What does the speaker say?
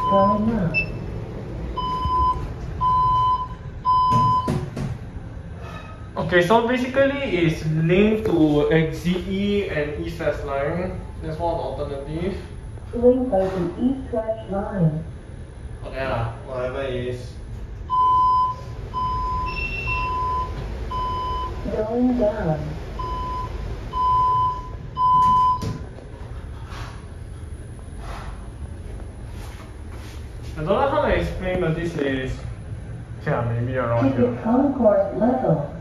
Going up. Okay, so basically it's linked to XZE and East-West line. That's one alternative. Linked by the East-West line. Okay lah, whatever it is. Going down. I don't know how to explain, but this is, yeah, maybe around here. Ticket concourse level.